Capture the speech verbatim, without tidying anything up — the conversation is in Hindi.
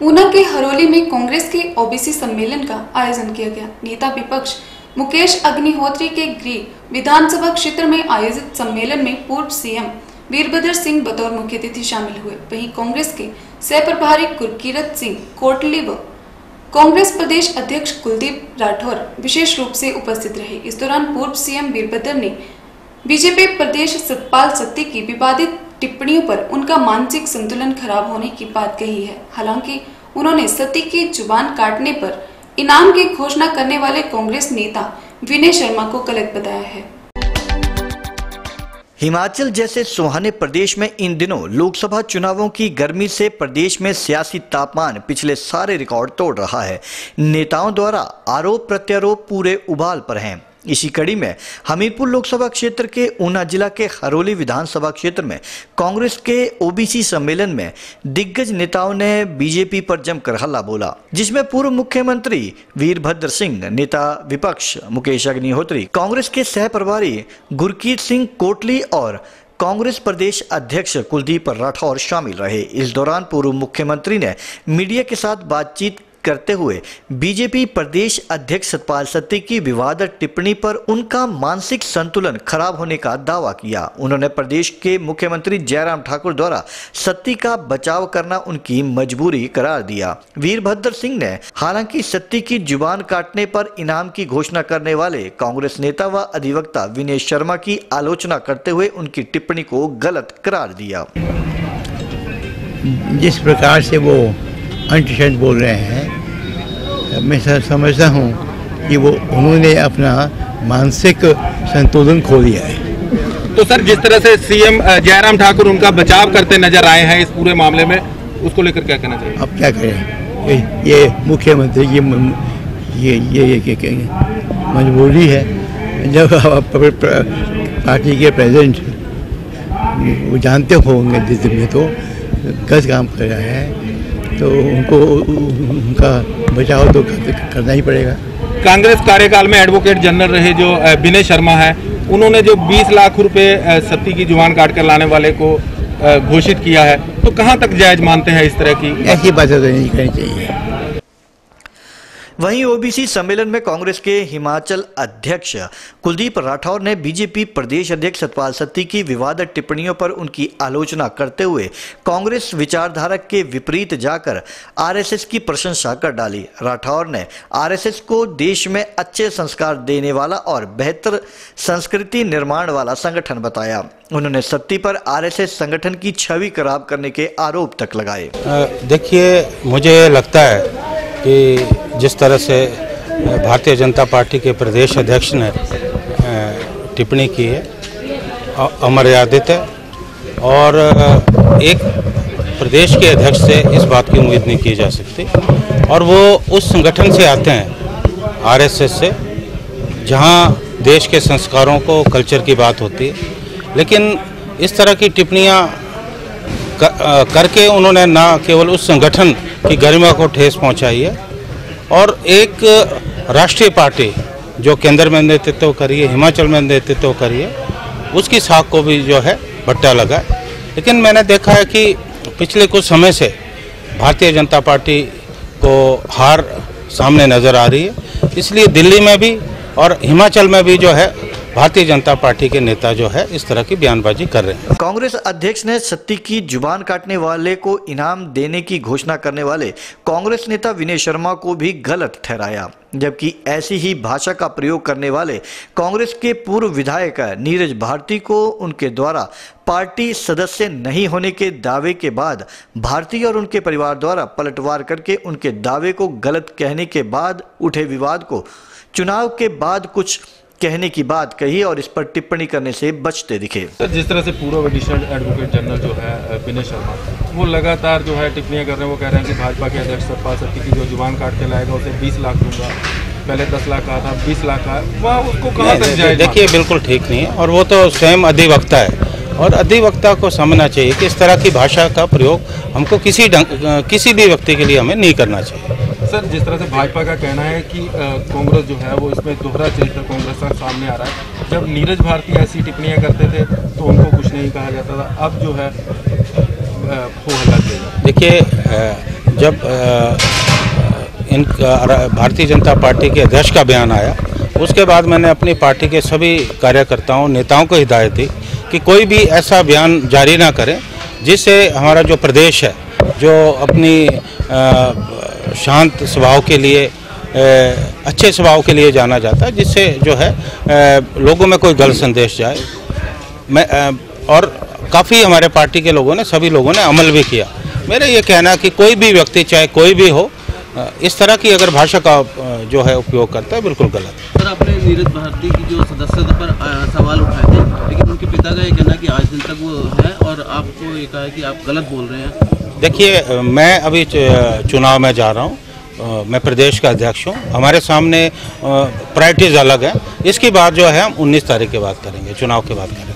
ऊना के हरोली में कांग्रेस के ओबीसी सम्मेलन का आयोजन किया गया। नेता विपक्ष मुकेश अग्निहोत्री के गृह विधानसभा क्षेत्र में आयोजित सम्मेलन में पूर्व सीएम वीरभद्र सिंह बतौर मुख्य अतिथि शामिल हुए। वहीं कांग्रेस के सह प्रभारी गुरकीरत सिंह कोटली व कांग्रेस प्रदेश अध्यक्ष कुलदीप राठौर विशेष रूप से उपस्थित रहे। इस दौरान पूर्व सीएम वीरभद्र ने बीजेपी प्रदेश सतपाल सत्ती की विवादित टिप्पणियों पर उनका मानसिक संतुलन खराब होने की बात कही है। हालांकि उन्होंने सत्ती की जुबान काटने पर इनाम की घोषणा करने वाले कांग्रेस नेता विनय शर्मा को गलत बताया है। हिमाचल जैसे सुहाने प्रदेश में इन दिनों लोकसभा चुनावों की गर्मी से प्रदेश में सियासी तापमान पिछले सारे रिकॉर्ड तोड़ रहा है। नेताओं द्वारा आरोप प्रत्यारोप पूरे उबाल पर हैं। इसी कड़ी में हमीरपुर लोकसभा क्षेत्र के ऊना जिला के हरोली विधानसभा क्षेत्र में कांग्रेस के ओबीसी सम्मेलन में दिग्गज नेताओं ने बीजेपी पर जमकर हल्ला बोला, जिसमें पूर्व मुख्यमंत्री वीरभद्र सिंह, नेता विपक्ष मुकेश अग्निहोत्री, कांग्रेस के सह प्रभारी गुरकीरत सिंह कोटली और कांग्रेस प्रदेश अध्यक्ष कुलदीप राठौर शामिल रहे। इस दौरान पूर्व मुख्यमंत्री ने मीडिया के साथ बातचीत करते हुए बीजेपी प्रदेश अध्यक्ष सतपाल सत्ती की विवादित टिप्पणी पर उनका मानसिक संतुलन खराब होने का दावा किया। उन्होंने प्रदेश के मुख्यमंत्री जयराम ठाकुर द्वारा सत्ती का बचाव करना उनकी मजबूरी करार दिया। वीरभद्र सिंह ने हालांकि सत्ती की जुबान काटने पर इनाम की घोषणा करने वाले कांग्रेस नेता व अधिवक्ता विनय शर्मा की आलोचना करते हुए उनकी टिप्पणी को गलत करार दिया। जिस प्रकार से वो अंट-शंट बोल रहे हैं, मैं समझता हूँ कि वो उन्होंने अपना मानसिक संतुलन खो दिया है। तो सर, जिस तरह से सीएम जयराम ठाकुर उनका बचाव करते नजर आए हैं इस पूरे मामले में, उसको लेकर क्या कहना चाहिए? अब क्या करें, ये, ये मुख्यमंत्री की ये ये, ये, ये, ये मजबूरी है। जब पार्टी के प्रेसिडेंट वो जानते होंगे जिस में तो गलत काम कर रहा है, तो उनको उनका बचाव तो करना ही पड़ेगा। कांग्रेस कार्यकाल में एडवोकेट जनरल रहे जो विनय शर्मा है, उन्होंने जो बीस लाख रुपए सत्ती की जुबान काट कर लाने वाले को घोषित किया है, तो कहां तक जायज मानते हैं इस तरह की? ऐसी बातें तो नहीं करनी चाहिए। वहीं ओबीसी सम्मेलन में कांग्रेस के हिमाचल अध्यक्ष कुलदीप राठौर ने बीजेपी प्रदेश अध्यक्ष सतपाल सत्ती की विवादित टिप्पणियों पर उनकी आलोचना करते हुए कांग्रेस विचारधारा के विपरीत जाकर आरएसएस की प्रशंसा कर डाली। राठौर ने आरएसएस को देश में अच्छे संस्कार देने वाला और बेहतर संस्कृति निर्माण वाला संगठन बताया। उन्होंने सत्ती पर आरएसएस संगठन की छवि खराब करने के आरोप तक लगाए। देखिए, मुझे लगता है कि जिस तरह से भारतीय जनता पार्टी के प्रदेश अध्यक्ष ने टिप्पणी की है, अमर्यादित है और एक प्रदेश के अध्यक्ष से इस बात की उम्मीद नहीं की जा सकती। और वो उस संगठन से आते हैं, आरएसएस से, जहां देश के संस्कारों को, कल्चर की बात होती है। लेकिन इस तरह की टिप्पणियां करके उन्होंने ना केवल उस संगठन की गरिमा को ठेस पहुंचाई है और एक राष्ट्रीय पार्टी जो केंद्र में नेतृत्व करिए, हिमाचल में नेतृत्व करिए, उसकी साख को भी जो है भट्टा लगा। लेकिन मैंने देखा है कि पिछले कुछ समय से भारतीय जनता पार्टी को हार सामने नज़र आ रही है। इसलिए दिल्ली में भी और हिमाचल में भी जो है भारतीय जनता पार्टी के नेता जो है इस तरह की बयानबाजी कर रहे हैं। कांग्रेस अध्यक्ष ने सत्ती की जुबान काटने वाले को इनाम देने की घोषणा करने वाले कांग्रेस नेता विनय शर्मा को भी गलत ठहराया, जबकि ऐसी ही भाषा का प्रयोग करने वाले कांग्रेस के पूर्व विधायक नीरज भारती को उनके द्वारा पार्टी सदस्य नहीं होने के दावे के बाद भारती और उनके परिवार द्वारा पलटवार करके उनके दावे को गलत कहने के बाद उठे विवाद को चुनाव के बाद कुछ कहने की बात कही और इस पर टिप्पणी करने से बचते दिखे। सर, जिस तरह से पूर्व एडिशनल एडवोकेट जनरल जो है विनय शर्मा, वो लगातार जो है टिप्पणियां कर रहे हैं। वो कह रहे हैं कि भाजपा के अध्यक्ष सतपाल सत्ती की जो जुबान काट के लाएगा उसे बीस लाख दूंगा, पहले दस लाख कहा था, बीस लाख का, वह उसको कहां तक जाए? देखिए, बिल्कुल ठीक नहीं है और वो तो स्वयं अधिवक्ता है और अधिवक्ता को समझना चाहिए कि इस तरह की भाषा का प्रयोग हमको किसी किसी भी व्यक्ति के लिए हमें नहीं करना चाहिए। सर, जिस तरह से भाजपा का कहना है कि कांग्रेस जो है वो इसमें दोहरा चरित्र कांग्रेस का सामने आ रहा है। जब नीरज भारती ऐसी टिप्पणियां करते थे तो उनको कुछ नहीं कहा जाता था, अब जो है हो हल्ला किया। देखिए, जब इन भारतीय जनता पार्टी के अध्यक्ष का बयान आया, उसके बाद मैंने अपनी पार्टी के सभी कार्यकर्ताओं नेताओं को हिदायत दी कि कोई भी ऐसा बयान जारी ना करें जिससे हमारा जो प्रदेश है, जो अपनी शांत स्वभाव के लिए, अच्छे स्वभाव के लिए जाना जाता है, जिससे जो है लोगों में कोई गलत संदेश जाए। मैं और काफ़ी हमारे पार्टी के लोगों ने, सभी लोगों ने अमल भी किया। मेरा ये कहना कि कोई भी व्यक्ति, चाहे कोई भी हो, इस तरह की अगर भाषा का जो है उपयोग करता है, बिल्कुल गलत है। सर, आपने नीरज भारती की जो सदस्यता पर सवाल उठाए थे, लेकिन उनके पिता का ये कहना कि आज दिन तक वो है और आपको ये कहा है कि आप गलत बोल रहे हैं। देखिए, मैं अभी चुनाव में जा रहा हूँ, मैं प्रदेश का अध्यक्ष हूँ, हमारे सामने प्रायोरिटीज़ अलग हैं। इसकी बात जो है हम उन्नीस तारीख के बाद करेंगे, चुनाव के बाद करेंगे।